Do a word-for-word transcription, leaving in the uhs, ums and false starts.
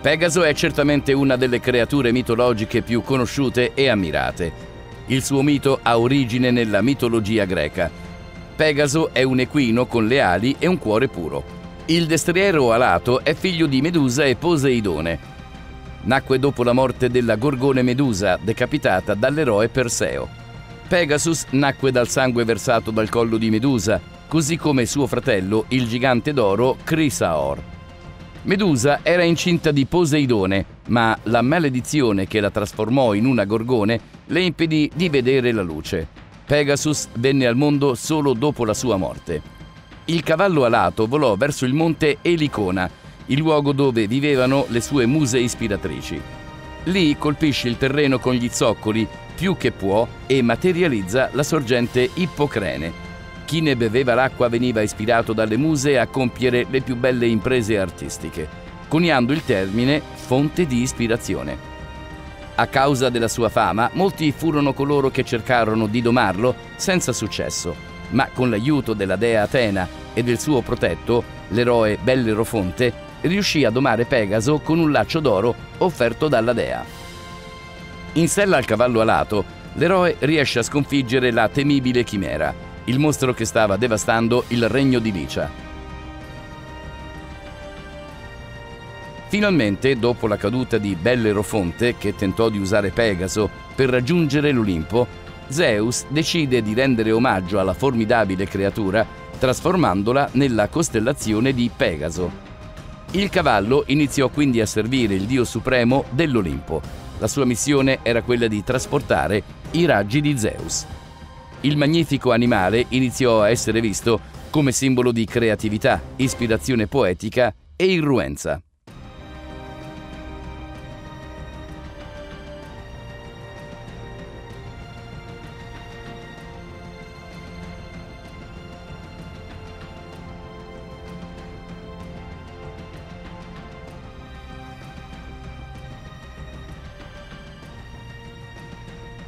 Pegaso è certamente una delle creature mitologiche più conosciute e ammirate. Il suo mito ha origine nella mitologia greca. Pegaso è un equino con le ali e un cuore puro. Il destriero alato è figlio di Medusa e Poseidone. Nacque dopo la morte della Gorgone Medusa, decapitata dall'eroe Perseo. Pegasus nacque dal sangue versato dal collo di Medusa, così come suo fratello, il gigante d'oro Chrysaor. Medusa era incinta di Poseidone, ma la maledizione che la trasformò in una gorgone le impedì di vedere la luce. Pegasus venne al mondo solo dopo la sua morte. Il cavallo alato volò verso il monte Elicona, il luogo dove vivevano le sue muse ispiratrici. Lì colpisce il terreno con gli zoccoli più che può e materializza la sorgente Ippocrene. Chi ne beveva l'acqua veniva ispirato dalle muse a compiere le più belle imprese artistiche, coniando il termine fonte di ispirazione. A causa della sua fama, molti furono coloro che cercarono di domarlo senza successo, ma con l'aiuto della dea Atena e del suo protetto, l'eroe Bellerofonte, riuscì a domare Pegaso con un laccio d'oro offerto dalla dea. In sella al cavallo alato, l'eroe riesce a sconfiggere la temibile chimera, il mostro che stava devastando il regno di Licia. Finalmente, dopo la caduta di Bellerofonte, che tentò di usare Pegaso per raggiungere l'Olimpo, Zeus decide di rendere omaggio alla formidabile creatura, trasformandola nella costellazione di Pegaso. Il cavallo iniziò quindi a servire il dio supremo dell'Olimpo. La sua missione era quella di trasportare i raggi di Zeus. Il magnifico animale iniziò a essere visto come simbolo di creatività, ispirazione poetica e irruenza.